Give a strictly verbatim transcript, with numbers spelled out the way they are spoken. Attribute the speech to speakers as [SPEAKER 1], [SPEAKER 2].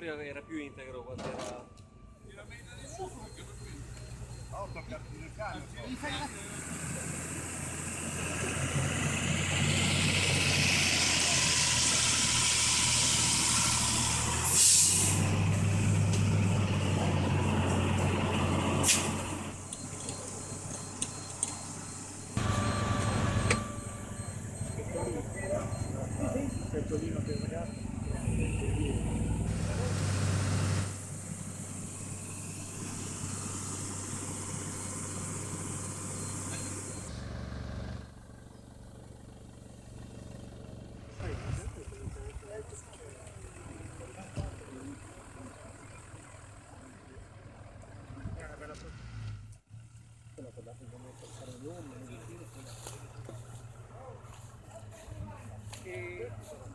[SPEAKER 1] era, era più integro quando era...
[SPEAKER 2] Oh, tocca il cane.
[SPEAKER 3] Pettolino per il ragazzo. E